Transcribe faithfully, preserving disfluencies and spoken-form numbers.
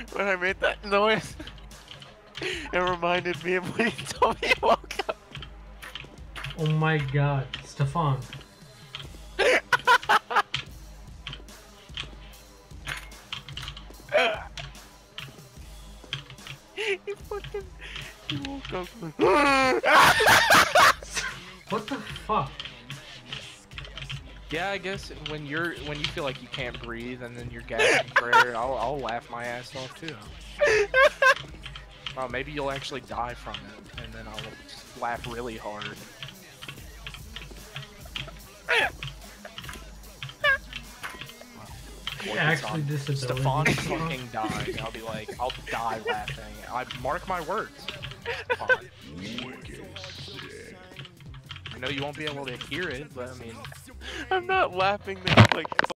when I made that noise, it reminded me of when you told me you woke up. Oh my god, Stefan. You fucking... You woke up like... What the fuck? Yeah, I guess when you're when you feel like you can't breathe and then you're gasping for air, I'll I'll laugh my ass off too. Oh, maybe you'll actually die from it, and then I'll just laugh really hard. Yeah, actually, disability. Stefan fucking died. I'll be like, I'll die laughing. I mark my words. Fine. I know you won't be able to hear it, but I mean, I'm not laughing. That's like